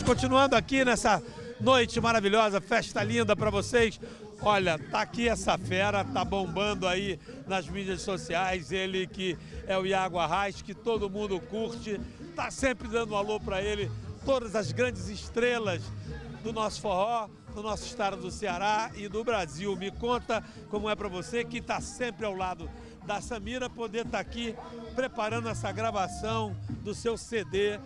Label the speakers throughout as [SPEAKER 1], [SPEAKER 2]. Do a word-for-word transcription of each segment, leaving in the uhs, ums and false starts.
[SPEAKER 1] continuando aqui nessa noite maravilhosa, festa linda para vocês. Olha, tá aqui essa fera, tá bombando aí nas mídias sociais, ele que é o Iago Arraes, que todo mundo curte, tá sempre dando um alô para ele, todas as grandes estrelas do nosso forró, do nosso estado do Ceará e do Brasil. Me conta como é para você, que tá sempre ao lado da Samira, poder estar aqui preparando essa gravação do seu C D,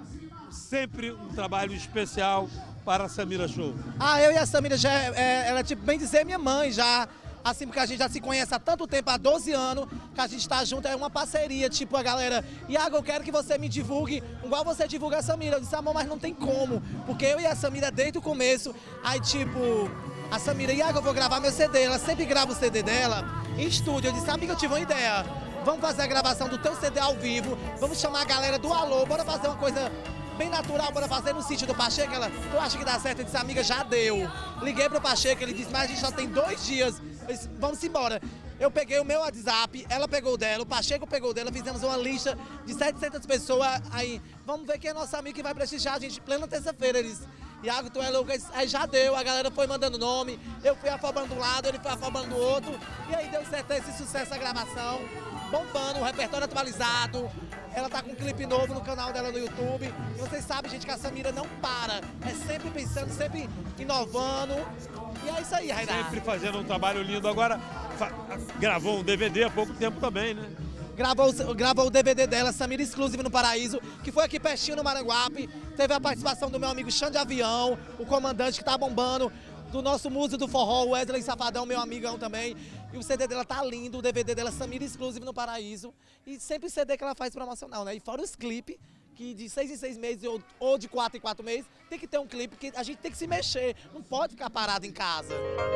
[SPEAKER 1] sempre um trabalho especial para a Samira Show.
[SPEAKER 2] Ah, eu e a Samira, já é, é, ela é tipo, bem dizer, minha mãe já, assim, porque a gente já se conhece há tanto tempo, há doze anos, que a gente tá junto, é uma parceria, tipo, a galera, Iago, eu quero que você me divulgue, igual você divulga a Samira. Eu disse, amor, mas não tem como, porque eu e a Samira, desde o começo, aí tipo, a Samira, Iago, eu vou gravar meu C D, ela sempre grava o C D dela em estúdio. Eu disse, amiga, eu tive uma ideia, vamos fazer a gravação do teu C D ao vivo, vamos chamar a galera do Alô, bora fazer uma coisa bem natural, bora fazer no sítio do Pacheco. Ela, tu acha que dá certo? Eu disse, amiga, já deu. Liguei pro Pacheco, ele disse, mas a gente só tem dois dias, eu disse, vamos embora. Eu peguei o meu WhatsApp, ela pegou o dela, o Pacheco pegou o dela, fizemos uma lista de setecentas pessoas, aí, vamos ver quem é nosso amigo que vai prestigiar a gente, plena terça-feira. Eles, Iago, tu é louco? Aí já deu, a galera foi mandando nome, eu fui afobando de um lado, ele foi afobando do outro, e aí deu certo esse sucesso a gravação, bombando, o repertório atualizado. Ela tá com um clipe novo no canal dela no YouTube. E vocês sabem, gente, que a Samira não para. É sempre pensando, sempre inovando. E é isso aí, Rainá.
[SPEAKER 1] Sempre fazendo um trabalho lindo. Agora, gravou um D V D há pouco tempo também, né?
[SPEAKER 2] Gravou, gravou o D V D dela, Samira Exclusive no Paraíso, que foi aqui pertinho no Maranguape. Teve a participação do meu amigo Xande Avião, o comandante que tá bombando, do nosso músico do forró, Wesley Safadão, meu amigão também. E o C D dela tá lindo, o D V D dela, Samira Exclusive no Paraíso. E sempre C D que ela faz promocional, né? E fora os clipes, que de seis em seis meses ou, ou de quatro em quatro meses, tem que ter um clipe, porque a gente tem que se mexer, não pode ficar parado em casa.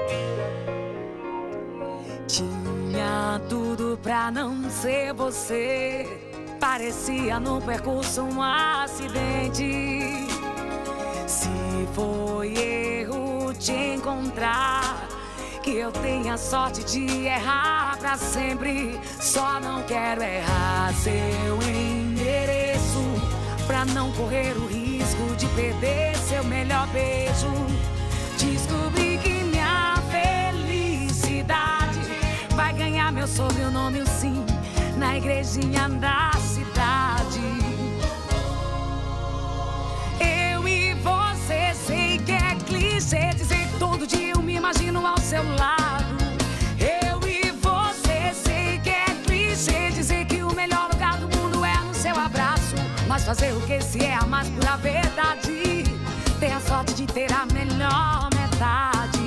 [SPEAKER 3] Tinha tudo pra não ser você, parecia no percurso um acidente. Se foi erro te encontrar, que eu tenha sorte de errar pra sempre. Só não quero errar seu endereço, pra não correr o risco de perder seu melhor beijo. Descobri que minha felicidade vai ganhar meu sobrenome, sim, na igrejinha da cidade. Eu e você, sei que é clichê dizer que todo dia eu me imagino ao seu lado. Eu e você, sei que é clichê dizer que o melhor lugar do mundo é no seu abraço. Mas fazer o que se é a mais pura verdade? Ter a sorte de ter a melhor metade.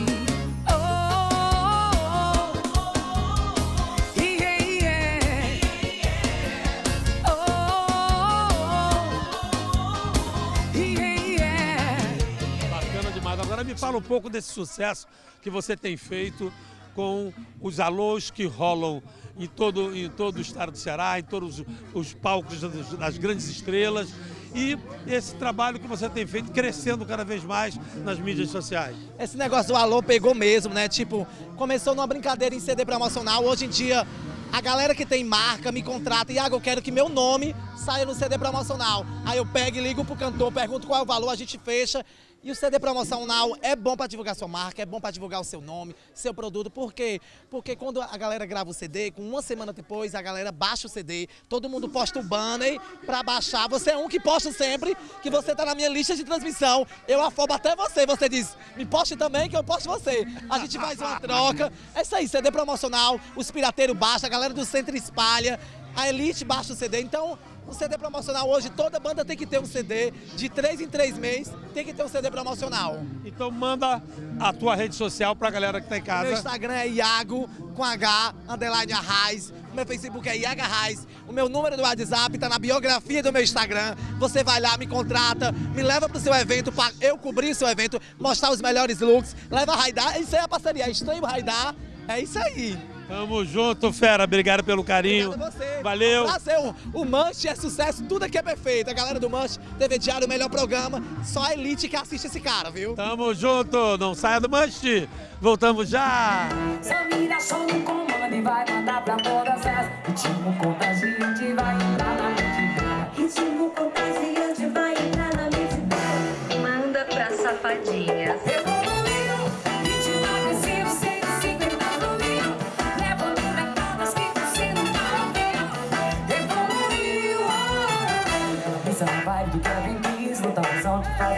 [SPEAKER 1] Agora me fala um pouco desse sucesso que você tem feito com os alôs que rolam em todo, em todo o estado do Ceará, em todos os palcos das, das grandes estrelas, e esse trabalho que você tem feito crescendo cada vez mais nas mídias sociais.
[SPEAKER 2] Esse negócio do alô pegou mesmo, né? Tipo, começou numa brincadeira em C D promocional, hoje em dia a galera que tem marca me contrata, Iago, eu quero que meu nome saia no C D promocional. Aí eu pego e ligo pro cantor, pergunto qual é o valor, a gente fecha. E o C D promocional é bom para divulgar sua marca, é bom para divulgar o seu nome, seu produto. Por quê? Porque quando a galera grava o C D, com uma semana depois a galera baixa o C D, todo mundo posta o banner para baixar. Você é um que posta sempre, que você tá na minha lista de transmissão. Eu afobo até você, você diz, me poste também que eu posto você. A gente faz uma troca. É isso aí, C D promocional, os pirateiros baixam, a galera do centro espalha, a elite baixa o C D. Então, o C D promocional hoje, toda banda tem que ter um C D, de três em três meses tem que ter um C D promocional.
[SPEAKER 1] Então manda a tua rede social pra galera que tá em casa.
[SPEAKER 2] Meu Instagram é Iago, com H, underline Arraes, o meu Facebook é Iago Arraes, o meu número do WhatsApp tá na biografia do meu Instagram, você vai lá, me contrata, me leva pro seu evento, pra eu cobrir o seu evento, mostrar os melhores looks, leva a Raidar, isso aí é a parceria, Estranho Raidar, é isso aí.
[SPEAKER 1] Tamo junto, fera. Obrigado pelo carinho.
[SPEAKER 2] Obrigado a você.
[SPEAKER 1] Valeu.
[SPEAKER 2] Prazer. O Manche é sucesso, tudo aqui é perfeito. A galera do Manche, T V Diário, o melhor programa. Só a elite que assiste esse cara, viu?
[SPEAKER 1] Tamo junto. Não saia do Manche. Voltamos já.
[SPEAKER 3] Samira Show no comando e vai mandar pra todas as. Ritmo contagiante vai entrar na mente dela.
[SPEAKER 4] Ritmo contagiante vai entrar na mente dela.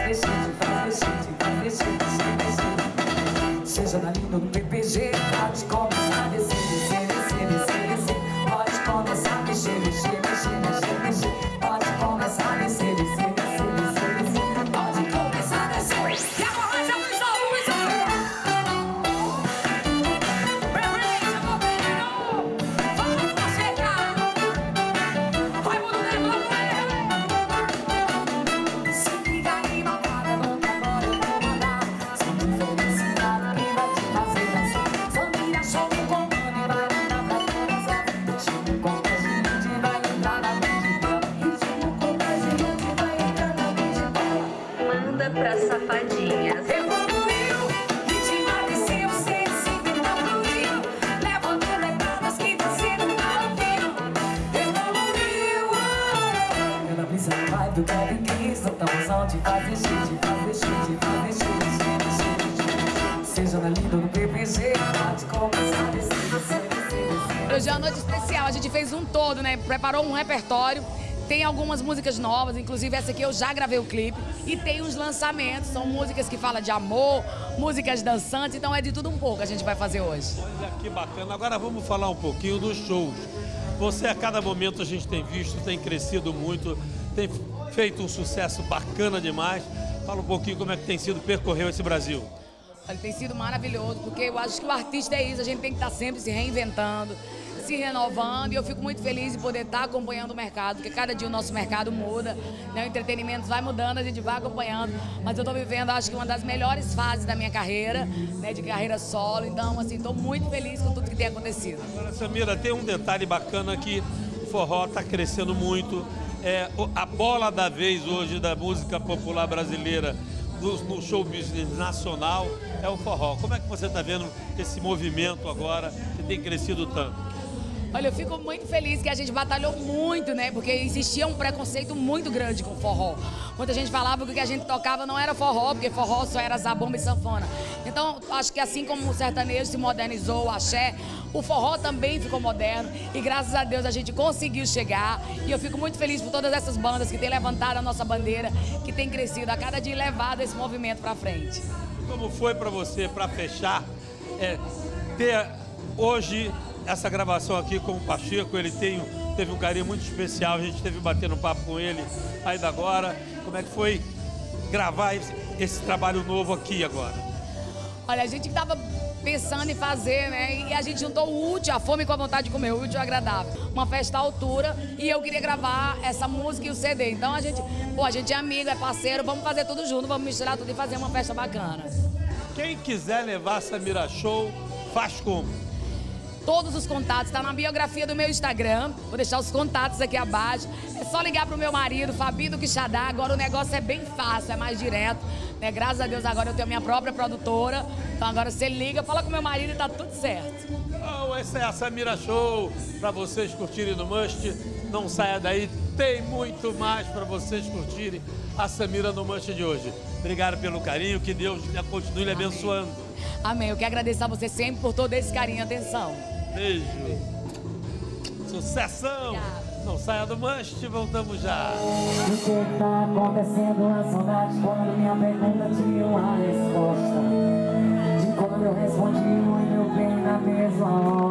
[SPEAKER 3] descer, te faz descer, te faz descer, descer, descer. Seja na linda do P P G, pode começar a descer, descer, descer, descer, descer. Pode começar a mexer, mexer, mexer, mexer, mexer. Pode começar a descer, descer, descer, descer, descer. Pode começar a descer. E agora já foi só luz. Prepare-se, meu menino. Vamos pra chegar. Vai mundo levando ele. Se liga aí, malvada, vamos agora, eu vou mandar. Sem felicidade, quem vai te fazer dançar? Samira, show no comando e vai mandar pra começar. Ritmo com a gente vai entrar na mente dela. Ritmo com a gente vai entrar na mente dela.
[SPEAKER 4] Manda pra safadinhas.
[SPEAKER 3] Evoluiu, ritmo desceu, sem se tentar fluiu. Levando levadas que você nunca ouviu. Evoluiu. Ela brisa na vibe do Kevin Cris. Solta a emoção, te faz mexer, te faz mexer, te faz mexer, mexer, mexer, mexer. Seja na linda no P P G, pode começar a descer, descer, descer, descer. Hoje é uma noite especial, a gente fez um todo, né? Preparou um repertório. Tem algumas músicas novas, inclusive essa aqui eu já gravei o clipe. E tem uns lançamentos, são músicas que falam de amor, músicas dançantes, então é de tudo um pouco que a gente vai fazer hoje.
[SPEAKER 1] Olha que bacana. Agora vamos falar um pouquinho dos shows. Você, a cada momento, a gente tem visto, tem crescido muito, tem feito um sucesso bacana demais. Fala um pouquinho como é que tem sido percorrer esse Brasil.
[SPEAKER 3] Olha, tem sido maravilhoso, porque eu acho que o artista é isso, a gente tem que estar sempre se reinventando, se renovando, e eu fico muito feliz de poder estar acompanhando o mercado, porque cada dia o nosso mercado muda, né? O entretenimento vai mudando, a gente vai acompanhando, mas eu estou vivendo, acho que uma das melhores fases da minha carreira, né, de carreira solo, então, assim, estou muito feliz com tudo que tem acontecido.
[SPEAKER 1] Agora, Samira, tem um detalhe bacana que o forró está crescendo muito, é a bola da vez hoje da música popular brasileira, no show business nacional, é o forró. Como é que você está vendo esse movimento agora que tem crescido tanto?
[SPEAKER 3] Olha, eu fico muito feliz que a gente batalhou muito, né? Porque existia um preconceito muito grande com o forró. Muita gente falava que o que a gente tocava não era forró, porque forró só era zabumba e sanfona. Então, acho que assim como o sertanejo se modernizou, o axé, o forró também ficou moderno. E graças a Deus a gente conseguiu chegar. E eu fico muito feliz por todas essas bandas que têm levantado a nossa bandeira, que têm crescido a cada dia e levado esse movimento para frente.
[SPEAKER 1] Como foi para você, para fechar, é, ter hoje essa gravação aqui com o Pacheco? Ele tem, teve um carinho muito especial, a gente teve batendo papo com ele ainda agora. Como é que foi gravar esse, esse trabalho novo aqui agora?
[SPEAKER 3] Olha, a gente estava pensando em fazer, né? E a gente juntou o útil, a fome com a vontade de comer, o útil e o agradável. Uma festa à altura, e eu queria gravar essa música e o C D. Então a gente, pô, a gente é amigo, é parceiro, vamos fazer tudo junto, vamos misturar tudo e fazer uma festa bacana.
[SPEAKER 1] Quem quiser levar a Samira Show, faz como?
[SPEAKER 3] Todos os contatos, está na biografia do meu Instagram, vou deixar os contatos aqui abaixo. É só ligar pro meu marido, Fabinho do Quixadá. Agora o negócio é bem fácil, é mais direto, né? Graças a Deus agora eu tenho a minha própria produtora, então agora você liga, fala com meu marido e tá tudo certo.
[SPEAKER 1] Então, essa é a Samira Show, para vocês curtirem no Must. Não saia daí, tem muito mais para vocês curtirem a Samira no Must de hoje. Obrigado pelo carinho, que Deus continue lhe abençoando.
[SPEAKER 3] Amém, eu quero agradecer a você sempre por todo esse carinho e atenção.
[SPEAKER 1] Beijo. Sucessão.
[SPEAKER 3] Obrigada.
[SPEAKER 1] Não saia do Must, voltamos já.
[SPEAKER 5] O que tá acontecendo na saudade quando minha pergunta tinha uma resposta? De quando eu respondi o meu bem na mesma hora.